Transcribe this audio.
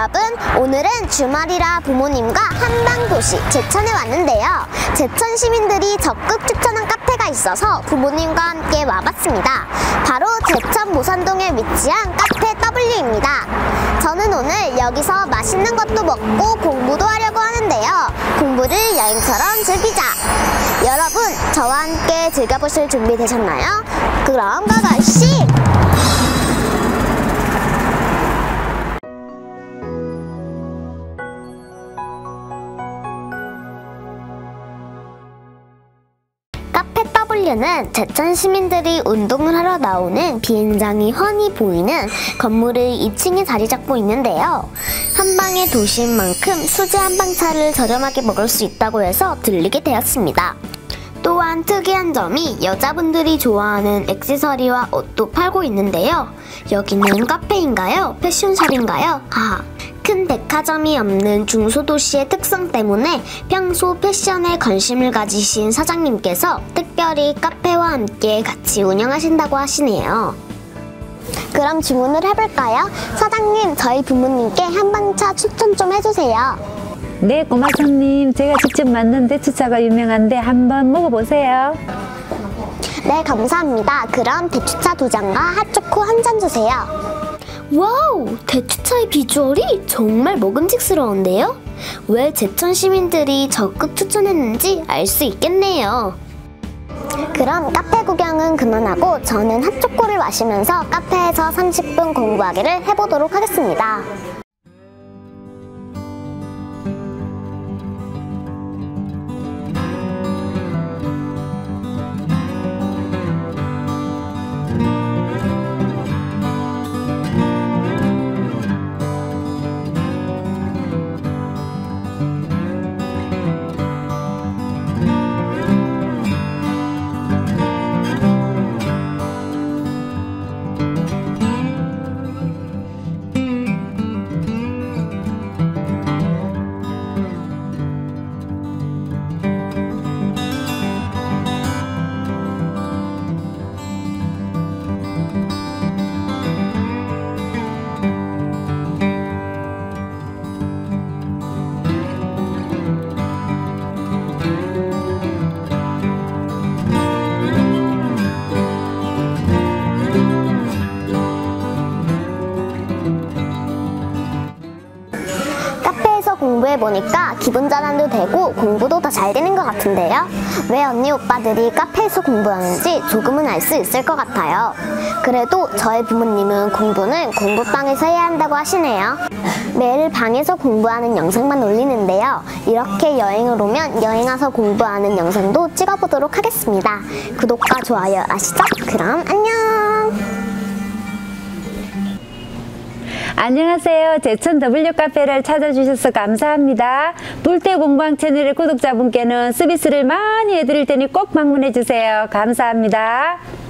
여러분, 오늘은 주말이라 부모님과 한방도시 제천에 왔는데요. 제천 시민들이 적극 추천한 카페가 있어서 부모님과 함께 와봤습니다. 바로 제천 모산동에 위치한 카페 W입니다. 저는 오늘 여기서 맛있는 것도 먹고 공부도 하려고 하는데요. 공부를 여행처럼 즐기자! 여러분, 저와 함께 즐겨보실 준비 되셨나요? 그럼 가가씨! 카페 W는 제천 시민들이 운동을 하러 나오는 비행장이 훤히 보이는 건물을 2층에 자리 잡고 있는데요. 한방의 도시인 만큼 수제 한방차를 저렴하게 먹을 수 있다고 해서 들리게 되었습니다. 또한 특이한 점이 여자분들이 좋아하는 액세서리와 옷도 팔고 있는데요. 여기는 카페인가요? 패션샵인가요? 큰 백화점이 없는 중소도시의 특성 때문에 평소 패션에 관심을 가지신 사장님께서 특별히 카페와 함께 같이 운영하신다고 하시네요. 그럼 주문을 해볼까요? 사장님, 저희 부모님께 한방차 추천 좀 해주세요. 네, 꼬마 손님, 제가 직접 만든 대추차가 유명한데 한번 먹어보세요. 네, 감사합니다. 그럼 대추차 2잔과 핫초코 1잔 주세요. 와우! 대추차의 비주얼이 정말 먹음직스러운데요? 왜 제천 시민들이 적극 추천했는지 알 수 있겠네요. 그럼 카페 구경은 그만하고 저는 핫초코를 마시면서 카페에서 30분 공부하기를 해보도록 하겠습니다. 공부해보니까 기분 전환도 되고 공부도 더 잘 되는 것 같은데요? 왜 언니 오빠들이 카페에서 공부하는지 조금은 알 수 있을 것 같아요. 그래도 저희 부모님은 공부는 공부방에서 해야 한다고 하시네요. 매일 방에서 공부하는 영상만 올리는데요. 이렇게 여행을 오면 여행 와서 공부하는 영상도 찍어보도록 하겠습니다. 구독과 좋아요 아시죠? 그럼 안녕! 안녕하세요. 제천 W카페를 찾아주셔서 감사합니다. 불태공방 채널의 구독자분께는 서비스를 많이 해드릴 테니 꼭 방문해주세요. 감사합니다.